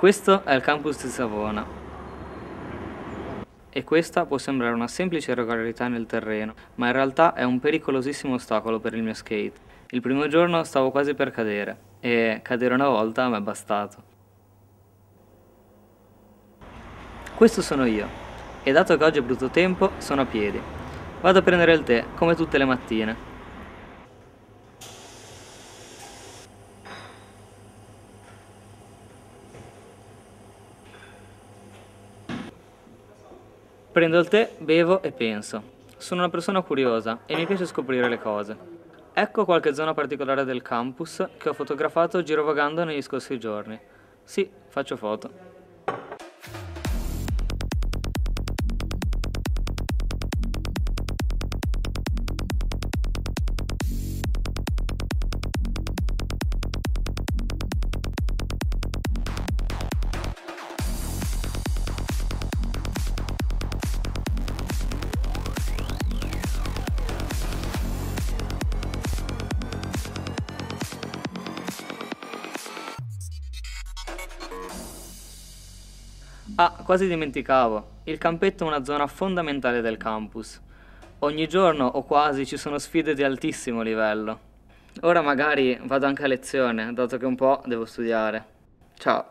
Questo è il campus di Savona e questa può sembrare una semplice irregolarità nel terreno, ma in realtà è un pericolosissimo ostacolo per il mio skate. Il primo giorno stavo quasi per cadere e cadere una volta mi è bastato. Questo sono io e dato che oggi è brutto tempo sono a piedi. Vado a prendere il tè come tutte le mattine. Prendo il tè, bevo e penso. Sono una persona curiosa e mi piace scoprire le cose. Ecco qualche zona particolare del campus che ho fotografato girovagando negli scorsi giorni. Sì, faccio foto. Ah, quasi dimenticavo. Il campetto è una zona fondamentale del campus. Ogni giorno o quasi ci sono sfide di altissimo livello. Ora magari vado anche a lezione, dato che un po' devo studiare. Ciao.